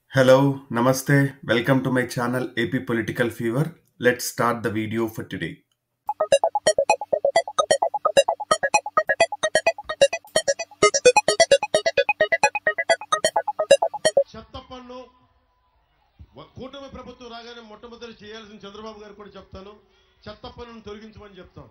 Hello, Namaste. Welcome to my channel AP Political Fever. Let's start the video for today. చెత్త పన్ను కూటమి ప్రభుత్వం రాగానే మొట్టమొదటి చేయాల్సిన చంద్రబాబు గారు కూడా చెప్తాను, చెత్త పన్నును తొలగించమని చెప్తాను.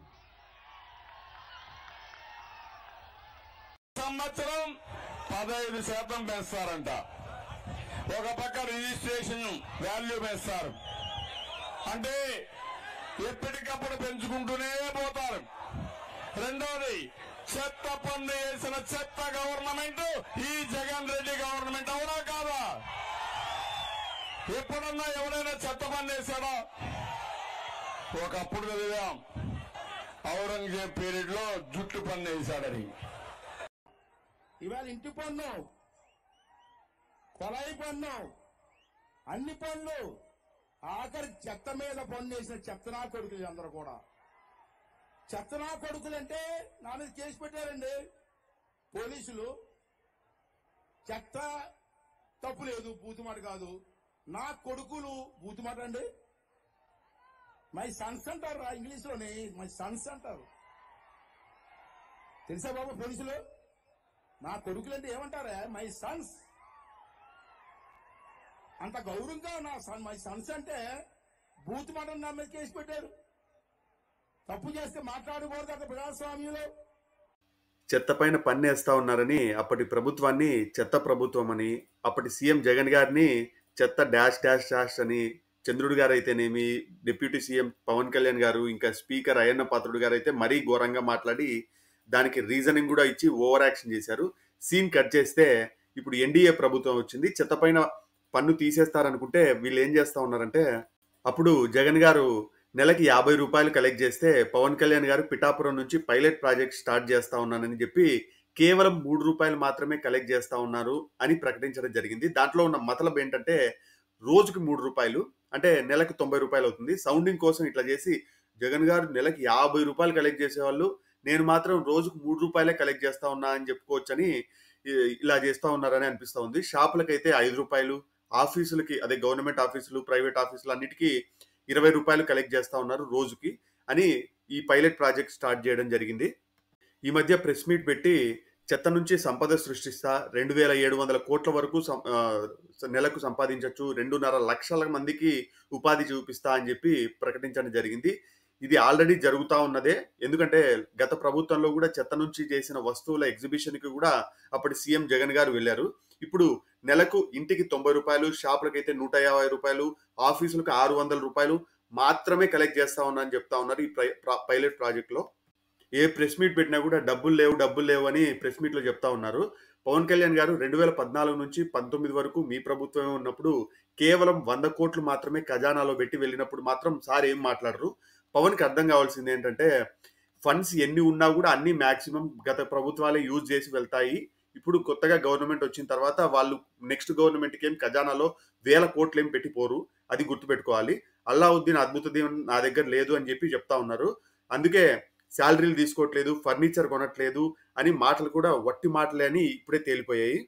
సంవత్సరం 15% పెంచుతారంట. ఒక పక్క రిజిస్ట్రేషన్ వాల్యూ పెంచుతారు. అంటే ఎప్పటికప్పుడు పెంచుకుంటూనే పోతారు. రెండోది, చెత్త పన్ను వేసిన చెత్త గవర్నమెంట్ ఈ జగన్ రెడ్డి గవర్నమెంట్. అవునా కాదా? ఎప్పుడన్నా ఎవరైనా చెత్త పన్ను వేశాడా? ఒకప్పుడు చదివాం, ఔరంగజేబ్ పీరియడ్ లో జుట్టు పన్ను వేశాడని. ఇవాళ ఇంటి పన్ను, కొలాయి పన్ను, అన్ని పన్ను, ఆఖరి చెత్త మీద పన్ను వేసిన చెత్తనా కొడుకులు అందరూ కూడా. చెత్తనా కొడుకులంటే నా మీద కేసు పెట్టారండి పోలీసులు. చెత్త తప్పు లేదు, బూతుమాట కాదు. నా కొడుకులు బూతుమాట అండి. మై సన్స్ అంటారు ఇంగ్లీష్ లోని, మై సన్స్ అంటారు. తెలుసా బాబు పోలీసులు? నా కొడుకులంటే ఏమంటారా? My sons. అంత గౌరవంగా నా మై సన్స్ అంటే బూత్ మాట నా మీద కేసు పెట్టారు. తప్పు చేస్తే మాట్లాడకూడదు అక్కడ ప్రజాస్వామ్యంలో. చెత్త పైన పన్నేస్తా ఉన్నారని అప్పటి ప్రభుత్వాన్ని చెత్త ప్రభుత్వం అని, అప్పటి సీఎం జగన్ గారిని చెత్త డాష్ డాష్ డాష్ అని, చంద్రుడు గారు అయితేనేమి, డిప్యూటీ సీఎం పవన్ కళ్యాణ్ గారు, ఇంకా స్పీకర్ అయ్యన్న పాత్రుడు గారు అయితే మరీ ఘోరంగా మాట్లాడి దానికి రీజనింగ్ కూడా ఇచ్చి ఓవర్ యాక్షన్ చేశారు. సీన్ కట్ చేస్తే ఇప్పుడు ఎన్డీఏ ప్రభుత్వం వచ్చింది. చెత్త పైన పన్ను తీసేస్తారనుకుంటే వీళ్ళు ఏం చేస్తా ఉన్నారంటే, అప్పుడు జగన్ గారు నెలకి 50 రూపాయలు కలెక్ట్ చేస్తే పవన్ కళ్యాణ్ గారు పిఠాపురం నుంచి పైలట్ ప్రాజెక్ట్ స్టార్ట్ చేస్తా ఉన్నానని చెప్పి కేవలం 3 రూపాయలు మాత్రమే కలెక్ట్ చేస్తా ఉన్నారు అని ప్రకటించడం జరిగింది. దాంట్లో ఉన్న మతలబ్ ఏంటంటే, రోజుకి 3 రూపాయలు అంటే నెలకు 90 రూపాయలు అవుతుంది. సౌండింగ్ కోసం ఇట్లా చేసి జగన్ గారు నెలకి 50 రూపాయలు కలెక్ట్ చేసేవాళ్ళు, నేను మాత్రం రోజుకు 3 రూపాయలే కలెక్ట్ చేస్తా ఉన్నా అని చెప్పుకోవచ్చని ఇలా చేస్తా ఉన్నారని అనిపిస్తా ఉంది. షాపులకైతే 5 రూపాయలు, ఆఫీసులకి అదే గవర్నమెంట్ ఆఫీసులు, ప్రైవేట్ ఆఫీసులు అన్నిటికీ 20 రూపాయలు కలెక్ట్ చేస్తా ఉన్నారు రోజుకి అని ఈ పైలట్ ప్రాజెక్ట్ స్టార్ట్ చేయడం జరిగింది. ఈ మధ్య ప్రెస్ మీట్ పెట్టి చెత్త నుంచి సంపద సృష్టిస్తా 2700 కోట్ల వరకు నెలకు సంపాదించవచ్చు, 2.5 లక్షల మందికి ఉపాధి చూపిస్తా అని చెప్పి ప్రకటించడం జరిగింది. ఇది ఆల్రెడీ జరుగుతా ఉన్నదే. ఎందుకంటే గత ప్రభుత్వంలో కూడా చెత్త నుంచి చేసిన వస్తువుల ఎగ్జిబిషన్కి కూడా అప్పటి సీఎం జగన్ గారు వెళ్ళారు. ఇప్పుడు నెలకు ఇంటికి 90 రూపాయలు, షాపులకైతే 150 రూపాయలు, ఆఫీసులకు 600 రూపాయలు మాత్రమే కలెక్ట్ చేస్తా ఉన్నా అని చెప్తా ఉన్నారు ఈ పైలట్ ప్రాజెక్ట్లో. ఏ ప్రెస్ మీట్ పెట్టినా కూడా డబ్బులు లేవు అని ప్రెస్ మీట్లో చెప్తా ఉన్నారు. పవన్ కళ్యాణ్ గారు 2014 నుంచి 19 వరకు మీ ప్రభుత్వమే ఉన్నప్పుడు కేవలం 100 కోట్లు మాత్రమే ఖజానాలో పెట్టి వెళ్ళినప్పుడు మాత్రం సార్ ఏం మాట్లాడరు. పవన్కి అర్థం కావాల్సింది ఏంటంటే, ఫండ్స్ ఎన్ని ఉన్నా కూడా అన్ని మ్యాక్సిమం గత ప్రభుత్వాలే యూజ్ చేసి వెళ్తాయి. ఇప్పుడు కొత్తగా గవర్నమెంట్ వచ్చిన తర్వాత వాళ్ళు నెక్స్ట్ గవర్నమెంట్కి ఏం ఖజానాలో 1000 కోట్లు ఏం పెట్టిపోరు, అది గుర్తుపెట్టుకోవాలి. అల్లావుద్దీన్ అద్భుతదేవం నా దగ్గర లేదు అని చెప్పి చెప్తా ఉన్నారు. అందుకే శాలరీలు తీసుకోవట్లేదు, ఫర్నిచర్ కొనట్లేదు అని మాటలు కూడా వట్టి మాటలే అని ఇప్పుడే తేలిపోయాయి.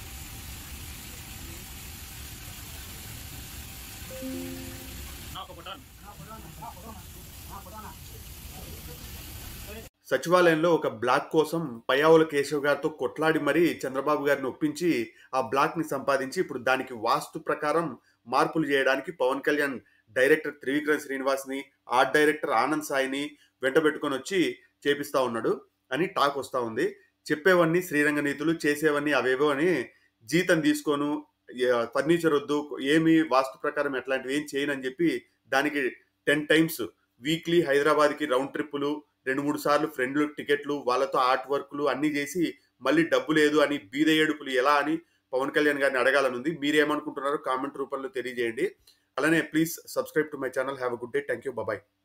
సచివాలయంలో ఒక బ్లాక్ కోసం పయ్యావుల కేశవ్ గారితో కొట్లాడి మరీ చంద్రబాబు గారిని ఒప్పించి ఆ బ్లాక్ ని సంపాదించి ఇప్పుడు దానికి వాస్తు ప్రకారం మార్పులు చేయడానికి పవన్ కళ్యాణ్ డైరెక్టర్ త్రివిక్రమ్ శ్రీనివాస్ని, ఆర్ట్ డైరెక్టర్ ఆనంద్ సాయిని వెంటబెట్టుకొని వచ్చి చేపిస్తా ఉన్నాడు అని టాక్ వస్తూ ఉంది. చెప్పేవన్నీ శ్రీరంగ నీతులు, చేసేవన్నీ అవేవో అని జీతం తీసుకోను, ఫర్నిచర్ వద్దు, ఏమి వాస్తు ప్రకారం ఎట్లాంటివి ఏం చేయనని చెప్పి దానికి 10 టైమ్స్ వీక్లీ హైదరాబాద్కి రౌండ్ ట్రిప్పులు, 2-3 సార్లు ఫ్రెండ్లు టికెట్లు, వాళ్ళతో ఆర్ట్ వర్క్లు అన్నీ చేసి మళ్ళీ డబ్బు లేదు అని బీద ఏడుపులు ఎలా అని పవన్ కళ్యాణ్ గారిని అడగాలనుంది. మీరేమనుకుంటున్నారో కామెంట్ రూపంలో తెలియజేయండి. అలానే please subscribe to my channel. Have a good day. Thank you. Bye.